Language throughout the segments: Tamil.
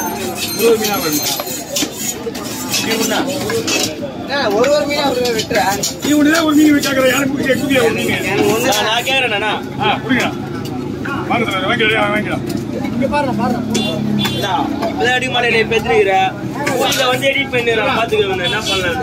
ஒரு மீனா வெட்டுற நீ ஒண்ணுதான் ஒரு மீன் வச்சாக்கிற எனக்கு குடிக்க ஒரு மீன் நான் கேக்குறேண்ணா புரியுங்க வாங்கிக்கலாம் இங்க பாருங்க விளையாடி மாலையை பெற்றுக்கிறேன் வந்து எடிட் பண்ணிடுறேன் பாத்துக்கிறேன் என்ன பண்ணலாம்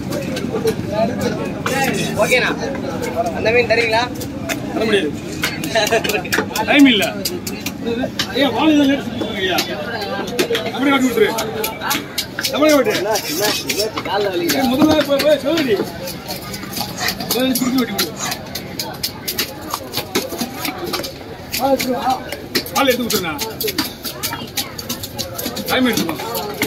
ஓகேண்ணா அந்த மீன் தரீங்களா தர முடியாது டைம் இல்ல ஐயா வாழையில ஐயா அப்படியே காட்டி விட்டுரு அப்படியே விட்டு முதல்ல போய் சொல்லுடி குடிக்க வெட்டி பால் எடுத்து விட்டுருண்ணா டைம் எடுத்துக்கோ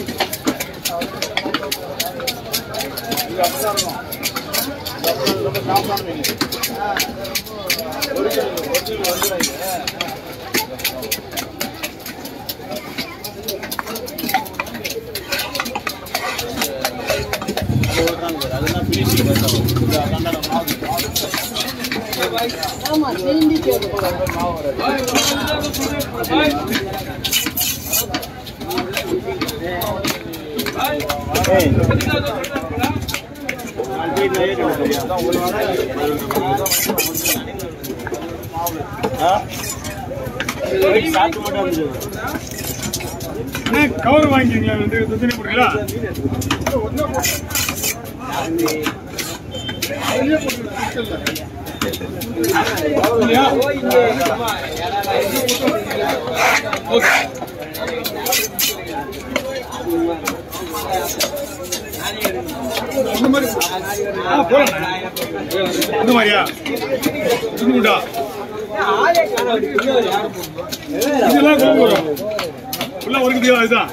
கவர் வாங்கிக்கிறீங்களா போடுறீங்களா இந்த மாதிரியா உண்டா இதெல்லாம் உள்ள ஒரு இதுதான்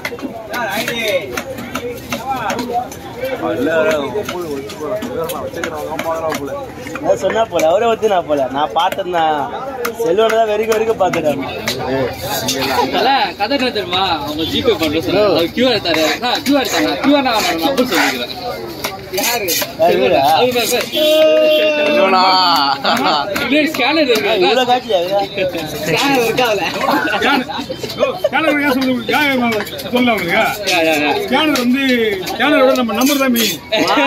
சொன்னா போல அவரே ஒத்துனா போல நான் பார்த்தேன்னா செல்வனதான் வரைக்கும் பாத்துட்டேன் கதை என்ன தெரியுமா அவங்க ஜிபே பண்ற சொல்லுவாங்க கியூஆர் தராங்க கியூஆர் தாங்க கியூஆர் நான் நம்பர் சொல்லிக்கிறேன் ஸ்கேனர் ஸ்கேனரோட நம்ம நம்பர் தான் மெயின்.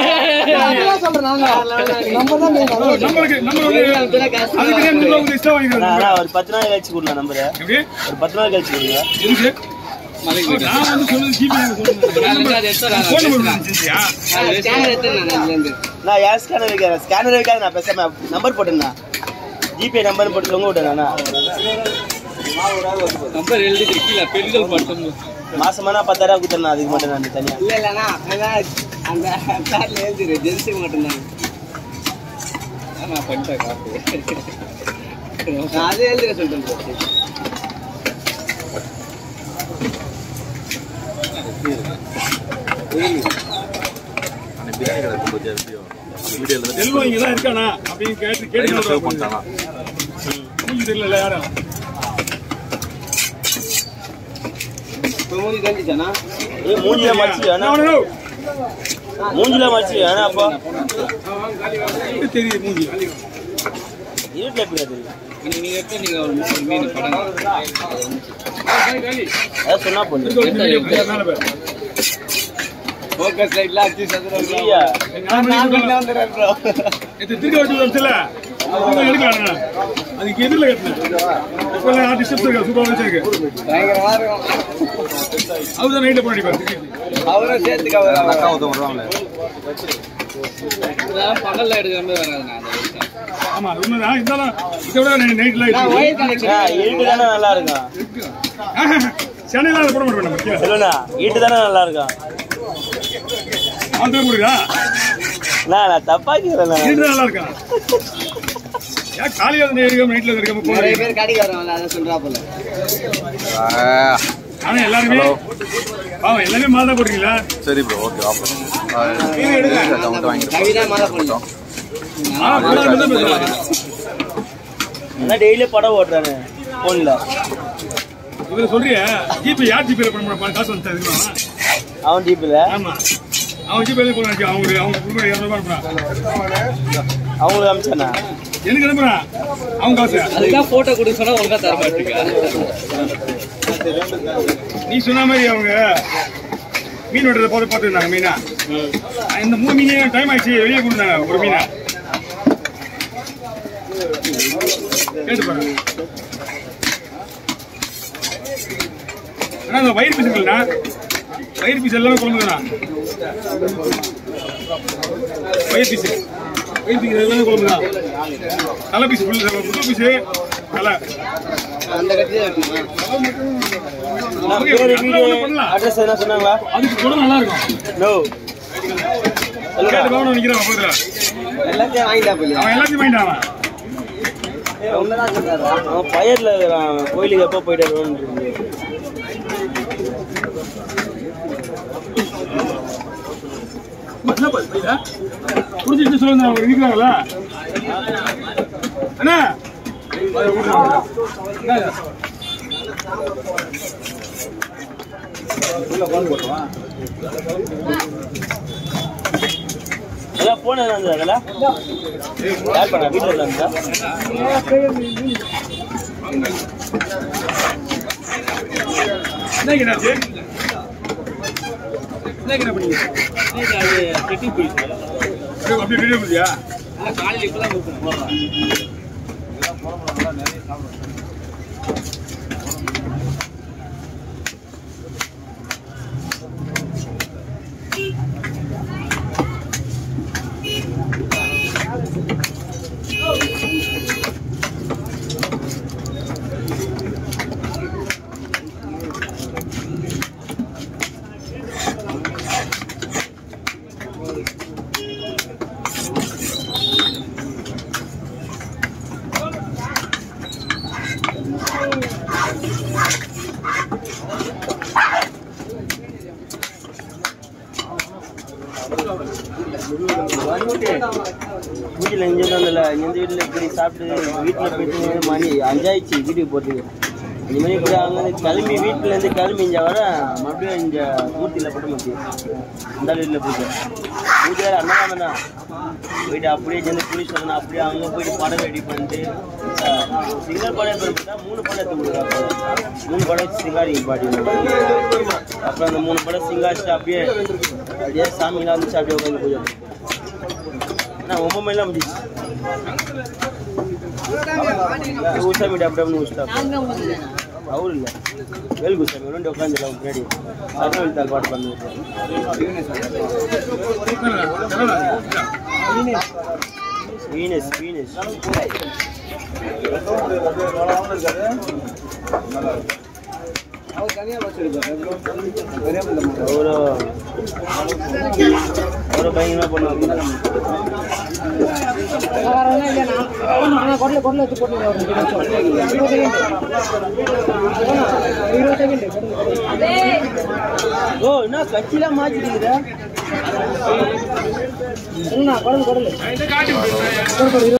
ஒரு 10 நாள் கழிச்சு கொடுங்க நம்பர். ஒரு 10 நாள் கழிச்சு கொடுங்க. நான் யார் ஸ்கேனர் வைக்கிறேன் ஸ்கேனர் வைக்காது நான் பேசாம நம்பர் போட்டேன்னா ஜிபே நம்பர் போட்டு தொங்க விட்டேன் நம்பர் எழுதி கீழே பெண்கள் மட்டும் மாசமானா 10,000 கொடுத்தேன் அதுக்கு மட்டும் நான் தனியா இல்லைண்ணா அந்த கார்ல எழுதிரு ஜென்ஸுக்கு மட்டும்தான் நான் பண்ணிட்டேன் காப்பி அதே எழுதிர சொல்லிட்டேன். செல்வம் இங்கதான் இருக்கானா அப்படின்னு கேட்டு தெரியல யாரும் மூஞ்சில மச்சி ஆனா அப்பா தெரியுது மூஞ்சி இருட்டுல எப்படி தெரியும் நீங்க எடுத்து நீங்க ஒரு மீன் படம் அதான் சொன்னா போதும் ஃபோக்கஸ் லைட்ல அடிச்சு சதுரங்க அதுக்கு எதிரில் கட்டினேன் டிஸ்டர்ப் இருக்கா சூப்பராக வச்சிருக்கு பயங்கரமா இருக்கும். அவர்தான் நைட்ல போனாடி அவரும் சேர்த்துக்க பகல்ல எடுக்காம வராதுண்ணா. ஆமா உண்மைதான் இருந்தாலும் இதை விட நைட்ல ஈட்டு தானே நல்லா இருக்கும் சென்னையில போட மாட்டேன் சொல்லுண்ணா ஈட்டு தானே நல்லா இருக்கும் அந்த முடியா நான் தப்பாக்கிறேன் நல்லா இருக்கான் ஏன் காலையில இருக்காம நைட்ல இருக்காம நிறைய பேர் கடைக்கு வருவாங்க அதை சொல்றா போல. ஆனா எல்லாருமே எல்லாமே மாதா போடுறீங்களா? சரி ப்ரோ ஓகே கவிதா மாதா போடலாம். டெய்லி படம் ஓட்டுறானு போன்ல இவரு சொல்றியா ஜிபே யார் ஜிபே பண்ண காசு வந்து அவன் ஜிபேல ஆமா அவன் ஜிபே போன அவங்க குடும்பம் 200 ரூபாய் அவங்களுக்கு அனுப்பிச்சானா எனக்கு அனுப்புறான் அவங்க காசு அதுதான் போட்டோ கொடுக்க சொன்னா ஒழுங்கா தர மாட்டேங்க. நீ சொன்ன மாதிரி அவங்க மீன் வெட்டுறத பார்த்துருந்தாங்க மீனா. இந்த 3 மீனே டைம் ஆயிடுச்சு, வெளியே கொடுத்தாங்க ஒரு மீனை. கேட்டு பாருங்க. ஆனா இந்த வயிறு பீஸ் இல்லைண்ணா, வயிறு பீஸ் எல்லாமே குழம்பு தானா? வயிறு பீஸ் எல்லாமே குழம்பு தான். நல்ல பீஸ் முட்டை பீஸ் நல்லா. அந்த கட்டியே அட்ரஸ் என்ன சொன்னாங்களா? அதுக்கு கூட நல்லா இருக்கும். நோ எல்லாத்தையும் வாங்கிட்டா போய் அவன் எல்லாத்தையும் வாங்கிட்டான். உண்மைதான் சொல்றாரு. அவன் பயர்ல இருக்கிறான், கோயிலுக்கு எப்போ போயிட்டு வருவான்னு. புரிஞ்சுட்டு சொல்லுங்க, அவங்க இருக்கிறாங்களா அண்ணா? அதெல்லாம் போன அதெல்லாம் யார் பண்ணா? வீட்டில் இருந்தா காலையில் இப்பதான் போடுறான். வீட்டில் இங்கே வந்தல இந்த வீட்டில் இப்படி சாப்பிட்டு வீட்டில் போயிட்டு மணி 5 ஆயிடுச்சு வீட்டுக்கு போகிறதுக்கு. 5 மணிக்கு போய் அங்கேருந்து கிளம்பி வீட்டிலேருந்து கிளம்பி இங்கே வர மறுபடியும் இங்கே ஊட்டியில் போட்டு முடிச்சு இந்த வீட்டில் போயிட்டு ஊட்டியில் அண்ணன் தான் போயிட்டு அப்படியே சேர்ந்து புளிச்சு வந்தேன். அப்படியே அங்கே போயிட்டு படம் ரெடி பண்ணிட்டு சிங்கிள் படம் எடுத்து 3 படம் எடுத்து கொடுக்குறாங்க. 3 படம் சிங்காரி பாடி. அப்புறம் அந்த 3 படம் சிங்காரிச்சு அப்படியே சாமிலாம் வந்துச்சு. அப்படியே உட்காந்து பூஜை நான் 9 மணிலாம் முடிச்சு குசாமி அப்படி முடிச்சுட்டா. அவரு இல்லை வேல் குசாமி ரெண்டு உட்காந்துலாம் முன்னாடி அர்ணவெளித்தால் பாட்டு பண்ணு. வீனஸ் வீனஸ் அவரை பயங்கரமா பண்ணுவாங்க. ஓ என்ன கட்சியெல்லாம் மாற்றிக்கிறீங்க?